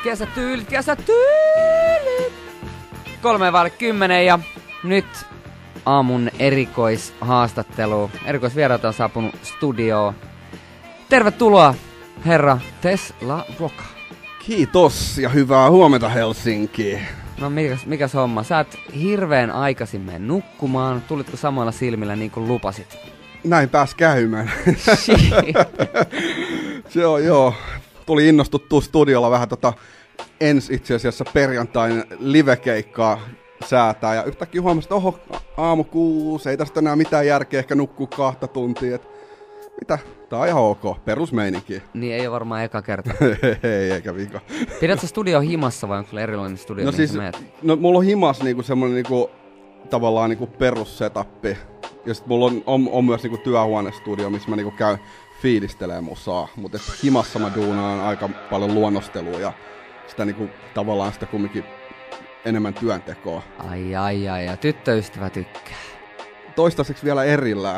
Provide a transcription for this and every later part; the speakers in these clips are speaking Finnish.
Kesätyylit. 9:03 ja nyt aamun erikoishaastattelu. Erikoisvieraat on saapunut studioon. Tervetuloa, herra Tesla Roka. Kiitos ja hyvää huomenta Helsinki. No mikäs homma? Sä et hirveän aikaisin mene nukkumaan. Tulitko samalla silmillä niin kuin lupasit? Näin pääs käymään. Se on joo. Tuli innostuttua studiolla vähän ensi itse asiassa perjantain livekeikkaa säätää. Ja yhtäkkiä huomasin, että oho, aamu 6, ei tästä enää mitään järkeä ehkä nukkua 2 tuntia. Mitä? Tää on ihan ok, perusmeininki. Niin ei ole varmaan eka kerta. Ei, eikä vika. Pidätkö studio himassa vai onko sulla erilainen studio? No siis, mulla on himas niinku semmonen niinku, tavallaan niinku perussetappi. Ja sit mulla on myös niinku työhuonestudio, missä mä niinku käyn fiilistelee musaa. Mutta himassa mä duunaan aika paljon luonnostelua ja sitä niinku tavallaan sitä kumminkin enemmän työntekoa. Ai, ja tyttöystävä tykkää. Toistaiseksi vielä erillään.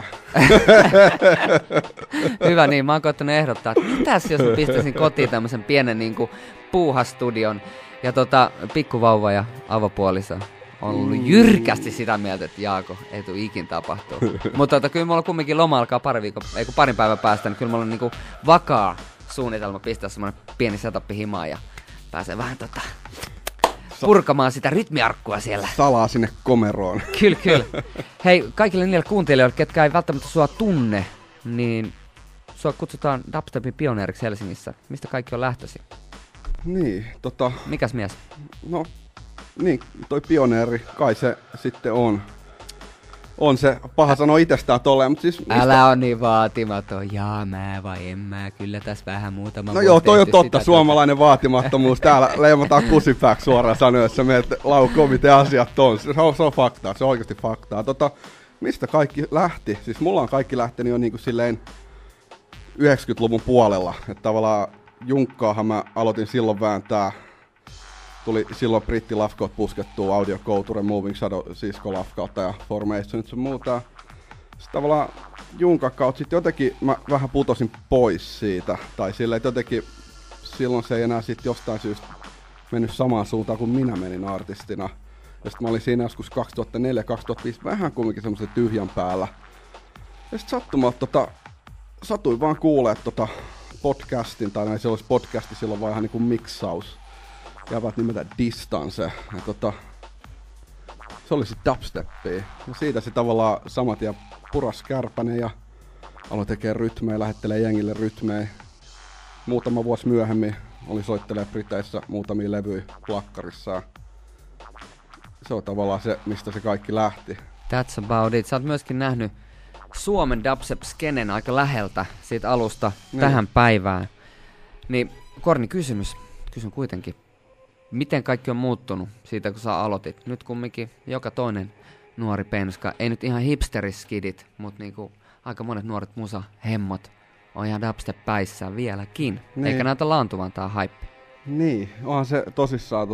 Hyvä niin, mä oon koittanut ehdottaa, että mitäs jos mä pistäisin kotiin tämmösen pienen niinku puuhastudion. Ja pikkuvauva ja avopuoliso on ollut jyrkästi sitä mieltä, että Jaako, ei tule ikin tapahtua. Mutta kyllä mulla kumminkin loma alkaa parin päivän päästä, niin kyllä mulla on niinku vakaa suunnitelma pistää semmonen pieni setup himaan ja pääsee vähän purkamaan sitä rytmiarkkua siellä. Salaa sinne komeroon. Kyllä. Hei, kaikille niille kuuntelijoille, ketkä ei välttämättä sua tunne, niin sua kutsutaan dubstepin pioneeriksi Helsingissä. Mistä kaikki on lähtösi? Niin, Mikäs mies? No, niin, toi pioneeri, kai se sitten on. On se paha sanoa itsestään tolleen, mutta siis... Älä on niin vaatimaton. Jaa, mä vai en mä. Kyllä tässä vähän muutama... No joo, toi on totta, suomalainen vaatimattomuus. Täällä leimataan kusipääksi suoraan sanoessa, että laukoon miten asiat on. Se on faktaa, se on oikeasti faktaa. Mistä kaikki lähti? Siis mulla on kaikki lähtenyt jo niinku silleen 90-luvun puolella. Että tavallaan junkkaahan mä aloitin silloin vääntää. Tuli silloin brittilafkoot puskettua, Audio Couture, Moving Shadow, Cisco-lafkautta ja Formationit sun muuta. Sitten tavallaan junkan kautta sit jotenkin mä vähän putosin pois siitä. Tai silleen, että jotenkin silloin se ei enää sit jostain syystä mennyt samaan suuntaan kuin minä menin artistina. Ja sit mä olin siinä joskus 2004-2005 vähän kumminkin semmoisen tyhjän päällä. Ja sit sattumalta satuin vaan kuulemaan podcastin, tai se olisi podcasti silloin vaan ihan niinku miksaus. Jäävät nimeltä Distance. Ja se oli sit dubsteppia. Ja siitä se tavallaan samat ja puras kärpänen ja aloin tekee rytmejä, lähettelee jengille rytmejä. Muutama vuosi myöhemmin oli soittelee Briteissä muutamia levyjä plakkarissa. Se on tavallaan se, mistä se kaikki lähti. That's about it. Sä oot myöskin nähnyt Suomen dubstep-skenen aika läheltä siitä alusta tähän päivään. Niin Korni, kysyn kuitenkin. Miten kaikki on muuttunut siitä, kun sä aloitit? Nyt kumminkin joka toinen nuori penska, ei nyt ihan hipsteriskidit, mutta niinku aika monet nuoret musahemmot on ihan dubstep-päissään vieläkin. Niin. Eikä näytä laantuvan tää hype. Niin, onhan se tosissaan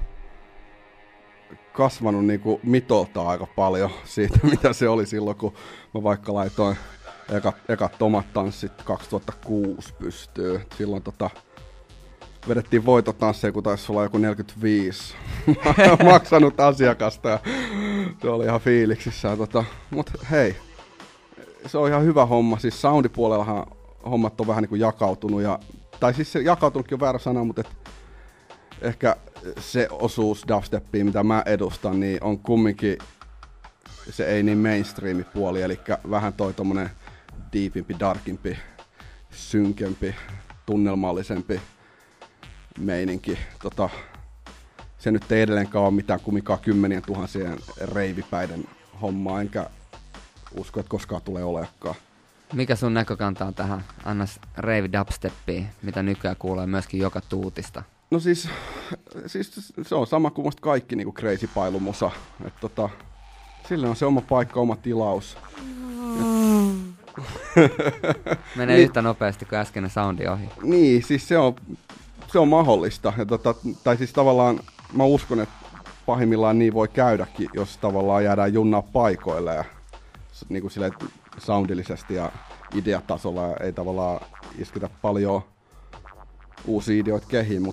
kasvanut niinku mitolta aika paljon siitä, mitä se oli silloin, kun mä vaikka laitoin ekat omat tanssit 2006 pystyy. Silloin vedettiin voitotansseja, kun taisi olla joku 45 maksanut asiakasta ja se oli ihan fiiliksissä. Mut hei, se on ihan hyvä homma. Siis soundipuolellahan hommat on vähän niin kuin jakautunut. Tai siis se jakautunutkin on väärä sana, mutta ehkä se osuus dubsteppiin, mitä mä edustan, niin on kumminkin se ei niin mainstreami puoli, eli vähän toi tommonen deepimpi, darkimpi, synkempi, tunnelmallisempi meininki. Se nyt ei edelleenkaan ole mitään kumminkaan 10 000 reivipäiden hommaa, enkä usko, että koskaan tulee olekaan. Mikä sun näkökanta on tähän annas reivi dubsteppiin, mitä nykyään kuulee myöskin joka tuutista? No siis se on sama kuin musta kaikki niinku crazy pailumusa. Sille on se oma paikka, oma tilaus. Menee yhtä nopeasti kuin äskeinen soundi ohi. Niin, siis se on mahdollista. Ja tai siis tavallaan mä uskon, että pahimmillaan niin voi käydäkin, jos tavallaan jäädään junnaa paikoille ja niin kuin silleen soundillisesti ja ideatasolla ja ei tavallaan isketä paljon uusia ideoita kehiin, mutta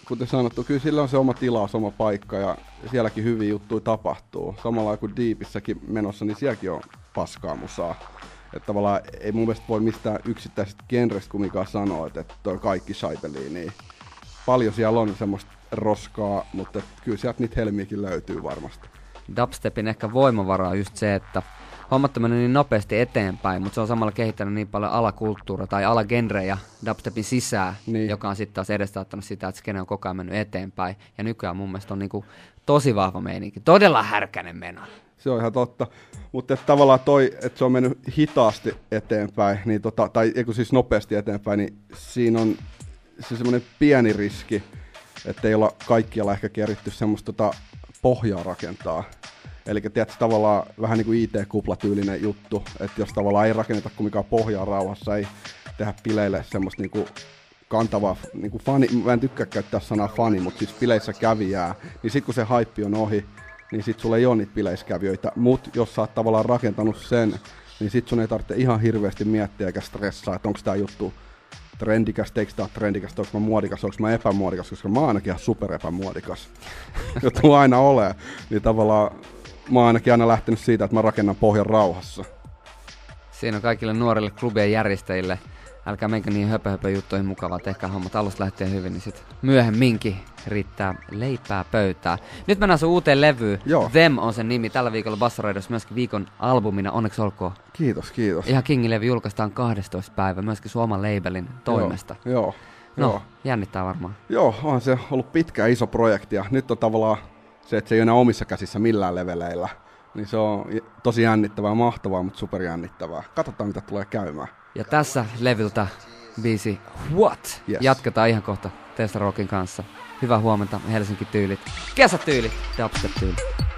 kuten sanottu, kyllä sillä on se oma tilaus, oma paikka ja sielläkin hyviä juttuja tapahtuu. Samalla kuin Deepissäkin menossa, niin sielläkin on paskaa musaa. Että tavallaan ei mun mielestä voi mistään yksittäisestä genrestä kumminkaan sanoa, että toi kaikki shaipeli, niin paljon siellä on semmoista roskaa, mutta kyllä sieltä niitä helmiäkin löytyy varmasti. Dubstepin ehkä voimavara on just se, että hommat menee niin nopeasti eteenpäin, mutta se on samalla kehittänyt niin paljon alakulttuuria tai alagenrejä dubstepin sisään, niin, joka on sitten taas edesauttanut sitä, että skene on koko ajan mennyt eteenpäin. Ja nykyään mun mielestä on niinku tosi vahva meininki, todella härkänen meno. Se on ihan totta, mutta tavallaan toi, että se on mennyt hitaasti eteenpäin, niin tai siis nopeasti eteenpäin, niin siinä on se semmoinen pieni riski, että ei olla kaikkialla ehkä keritty semmoista pohjaa rakentaa. Eli tiedätkö, tavallaan vähän niin kuin IT-kuplatyylinen juttu, että jos tavallaan ei rakenneta kumminkaan pohjaa rauhassa, ei tehdä bileille semmoista niinku kantavaa, niinku fani, mä en tykkää käyttää sanaa fani, mutta siis bileissä kävijää, niin sit kun se haippi on ohi, niin sit sulla ei ole niitä bileiskävijöitä, mutta jos sä oot tavallaan rakentanut sen, niin sit sun ei tarvitse ihan hirveästi miettiä eikä stressaa, että onko tää juttu trendikäs, eikö tää trendikäs, onko mä muodikas, onko mä epämuodikas, koska mä oon ainakin ihan superepämuodikas, jota aina ole, niin tavallaan mä oon ainakin aina lähtenyt siitä, että mä rakennan pohjan rauhassa. Siinä on kaikille nuorille klubien järjestäjille. Älkää menkö niin höpö juttuihin mukavaa, tehkää hommat alusta lähtien hyvin, niin sit myöhemminkin riittää leipää pöytää. Nyt mennään sun uuteen levyyn. Joo. Them on sen nimi. Tällä viikolla Bassoraidiossa myöskin viikon albumina. Onneksi olkoon. Kiitos. Ihan Kingin levy julkaistaan 12. päivä myöskin sun oman labelin toimesta. Joo. Jännittää varmaan. Joo, on se ollut pitkä iso projekti ja nyt on tavallaan se, että se ei ole enää omissa käsissä millään leveleillä. Niin se on tosi jännittävää, mahtavaa, mutta superjännittävää. Katsotaan, mitä tulee käymään. Ja tässä levyltä biisi What? Yes. Jatketaan ihan kohta Tesla Rockin kanssa. Hyvää huomenta, Helsinki-tyylit, kesätyylit, dubstep-tyylit.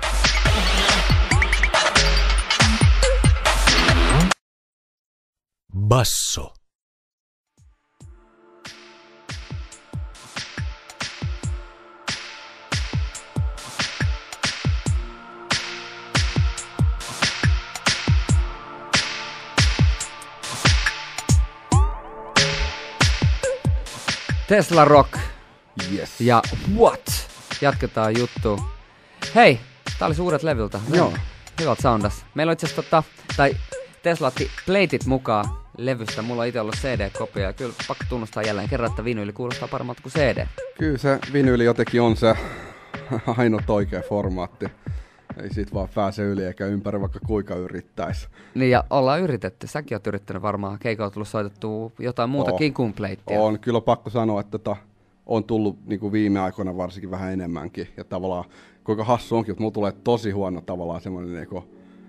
Basso. Tesla Rock. Yes. Ja What? Jatketaan juttu. Hei, tää oli uudet levyltä. Joo. Hyvät soundas. Meillä on itse asiassa Tesla otti pleitit mukaan levystä. Mulla on itse ollut CD-kopia ja kyllä pakko tunnustaa jälleen kerran, että vinyyli kuulostaa paremmalta kuin CD. Kyllä se vinyyli jotenkin on se ainut oikea formaatti. Ei siitä vaan pääse yli eikä ympäri, vaikka kuinka yrittäisi. Niin ja ollaan yritetty. Säkin oot yrittänyt varmaan. Keikolla on tullut soitettua jotain muutakin kuin pleittiä. On. Kyllä pakko sanoa, että on tullut niin kuin viime aikoina varsinkin vähän enemmänkin. Ja tavallaan kuinka hassu onkin, että mulla tulee tosi huono tavallaan semmoinen niin kuin,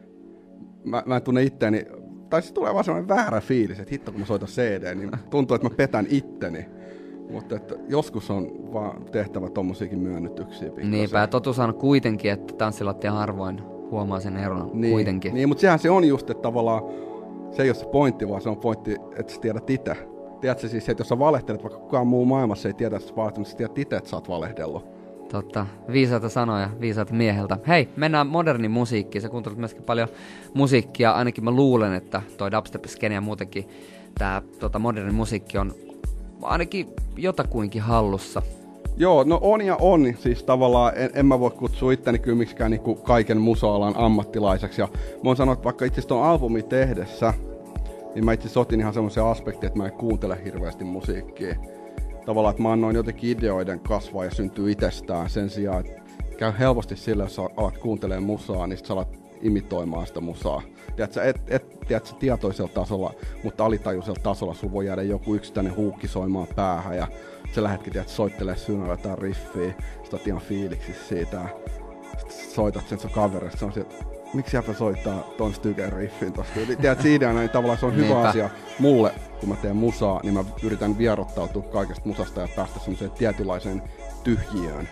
mä en tunne itteeni, tai siis tulee vaan semmoinen väärä fiilis, että hitto kun mä soitan CD, niin tuntuu, että mä petän itteni. Mutta että joskus on vaan tehtävä tommosiakin myönnytyksiä. Niinpä, ja totuus on kuitenkin, että tanssilattia harvoin huomaa sen eron kuitenkin. Niin, mutta sehän se on just, että tavallaan se ei ole se pointti, vaan se on pointti, että sä tiedät itse. Tiedätkö siis, että jos sä valehtelet, vaikka kukaan muu maailmassa ei tiedä, että sä valehtelet, mutta sä tiedät itse, että sä oot valehdellut. Totta, viisaita sanoja, viisaita mieheltä. Hei, mennään modernin musiikkiin. Sä kuuntelet myöskin paljon musiikkia, ainakin mä luulen, että toi dubstep-skene ja muutenkin tää modernin musiikki on ainakin jotakuinkin hallussa. Joo, no on ja on. Siis tavallaan en mä voi kutsua itteni kyllä miksikään niinku kaiken musa-alan ammattilaiseksi. Ja mä oon sanonut, että vaikka itse asiassa ton albumin tehdessä, niin mä itse asiassa otin ihan semmoisen aspektin, että mä en kuuntele hirveästi musiikkia. Tavallaan, että mä annoin jotenkin ideoiden kasvaa ja syntyy itsestään sen sijaan, että käy helposti sillä, jos sä alat kuuntelemaan musaa, niin sit sä alat imitoimaan sitä musaa. Tiedätkö, tietoisella tasolla, mutta alitajuisella tasolla sulla voi jäädä joku yksittäinen huukki soimaan päähän ja sä lähdetkin soittelemaan synällä jotain riffiä, sit oot ihan fiiliksissä siitä. Sit soitat sen sun kaverista, se on että miksi jäpä soittaa ton Stygen riffin tosta. Tiedätkö, ideana, niin tavallaan se on hyvä asia mulle, kun mä teen musaa, niin mä yritän vierottautua kaikesta musasta ja päästä semmoiseen tietynlaiseen tyhjiöön.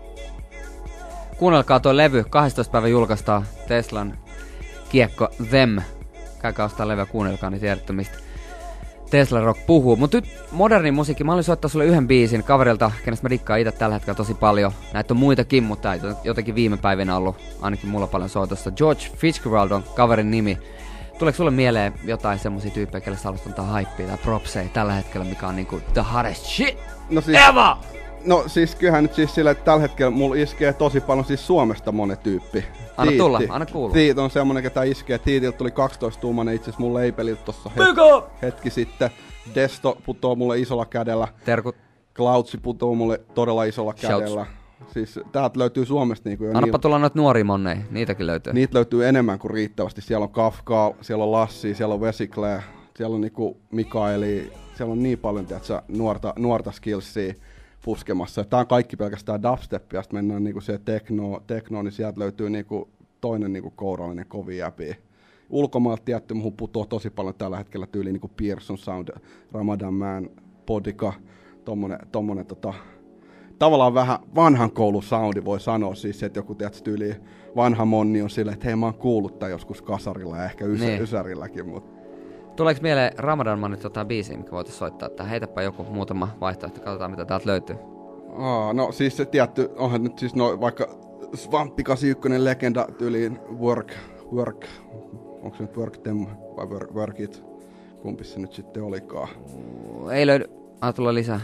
Kuunnelkaa tuo levy, 12. päivä julkaistaan Teslan kiekko Them. Käykää ostaa levyä, kuunnelkaa, niin tiedätte mistä Tesla Rock puhuu. Mut nyt moderni musiikki, mä olin soittaa sulle yhden biisin kaverilta, kenestä mä dikkaan itse tällä hetkellä tosi paljon. Näitä on muitakin, mutta jotenkin viime päivinä ollut ainakin mulla paljon soitossa. George Fitzgerald on kaverin nimi. Tuleeko sulle mieleen jotain semmosia tyyppejä, kelle sä haluat antaa hypeä tai propseja tällä hetkellä, mikä on niinku the hottest shit no siis, ever? No siis kyllähän nyt siis sillä, että tällä hetkellä mulla iskee tosi paljon siis Suomesta monen tyyppi. Anna tulla, anna kuulua. Tiit on semmonen, ketä iskee. Tiitiltä tuli 12-tuumainen itse asiassa mun leipeliltä tossa hetki sitten. Desto putoo mulle isolla kädellä. Terkut. Cloudsi putoo mulle todella isolla kädellä. Siis täältä löytyy Suomesta niinku jo annapa tulla noita nuoria monneja, niitäkin löytyy. Niitä löytyy enemmän kuin riittävästi. Siellä on Kafkaa, siellä on Lassi, siellä on Vesiklee, siellä on niinku Mikaeli. Siellä on niin paljon nuorta skillsia puskemassa. Tää on kaikki pelkästään dubstepia, ja sitten mennään niinku se tekno, niin sieltä löytyy niinku toinen niinku kourallinen kovin jäpi. Ulkomaalta tietty muhun putoo tosi paljon tällä hetkellä tyyliin niinku Pearson Sound, Ramadan Man, Podika, tommonen tavallaan vähän vanhan koulun soundi voi sanoa siis, että joku tietysti tyyliin vanha monni on silleen, että hei mä oon kuullut tän joskus kasarilla ja ehkä ysärilläkin, mutta tuleeko mieleen Ramadan Manit biisiä, mikä voitais soittaa, että heitäpä joku muutama vaihtoehto, katsotaan mitä täältä löytyy. No siis se tietty, onhan nyt siis vaikka Svamppi 81 legenda tyyliin Work, onko se nyt Work Them vai Work It, kumpi se nyt sitten olikaan. Ei löydy, tulla lisää.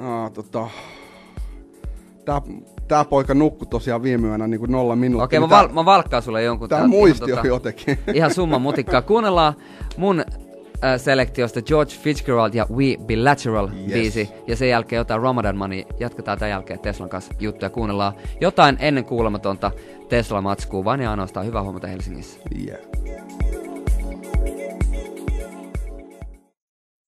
Tää poika nukkui tosiaan viime yönä niin kuin 0 minuuttia. Okei, mä valkkaan sulle jonkun. Tää muisti on jotenkin. Ihan summan mutikkaa. Kuunnellaan mun selektiosta George Fitzgerald ja We Bilateral biisi. Ja sen jälkeen jotain Ramadan Money. Jatketaan tämän jälkeen Teslan kanssa juttuja. Kuunnellaan jotain ennen kuulematonta Tesla-matskua. Vaan ja ainoastaan hyvää huomenta Helsingissä. Yeah.